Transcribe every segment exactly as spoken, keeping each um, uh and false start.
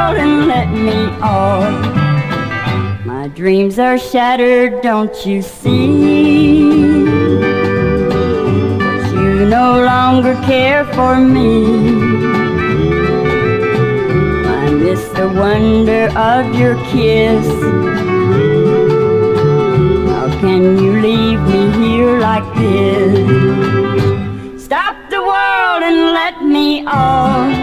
world and let me off. My dreams are shattered, don't you see? But you no longer care for me. I miss the wonder of your kiss. How can you leave me here like this? Stop the world and let me off.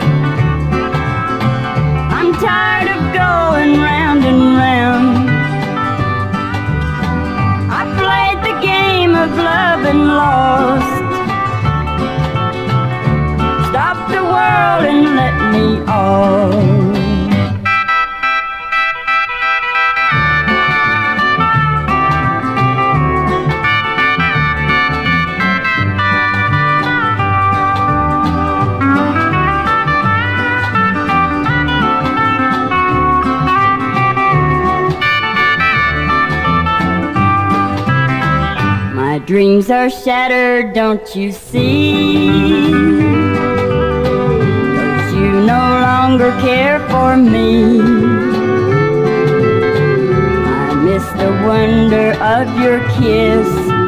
I'm tired of going round and round. I played the game of love and lost. Stop the world and let me off. My dreams are shattered, don't you see? 'Cause you no longer care for me. I miss the wonder of your kiss.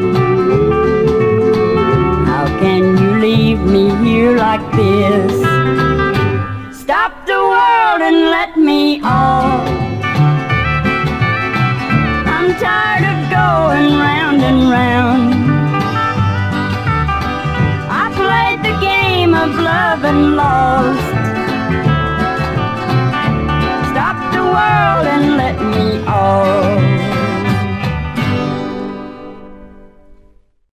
How can you leave me here like this? Stop the world and let me off. I'm tired of going round and round. I played the game of love and lost.